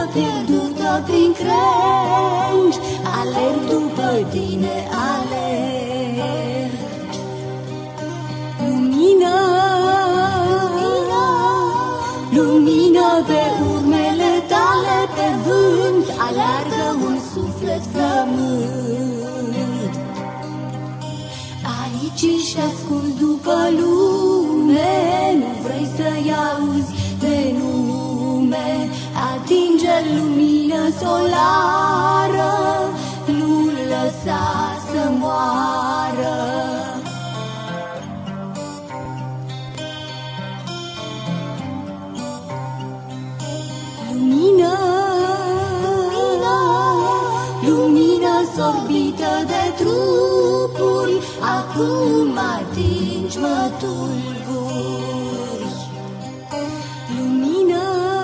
pierdută prin crengi, alerg după tine, alerg. Lumină, lumină pe urmele tale, pe vânt aleargă un suflet flământ. Aici și ascult după lume, nu vrei să-i auzi de nume. Atinge lumină solară, nu-l lăsa să moară. Lumină, lumină sorbită de trupuri, acum atingi, mă tulburi. Lumină,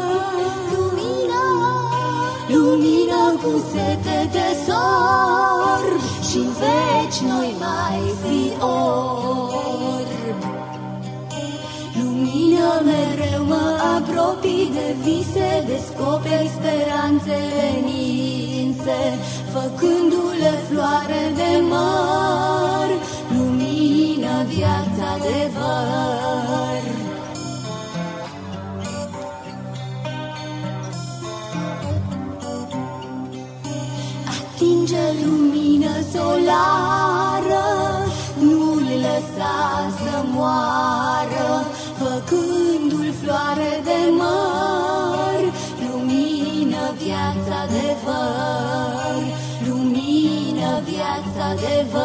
lumină cu sete de sorb, și-n veci noi mai fi orb. Lumină, mereu mă apropii de vise, descoperi speranțele ninse, făcându-le floare de măr. Lumină, viața adevăr. Atinge lumină solară, nu-l lăsa să moară, făcându-l floare de măr. Lumină, viața adevăr. Lumină, viața adevăr.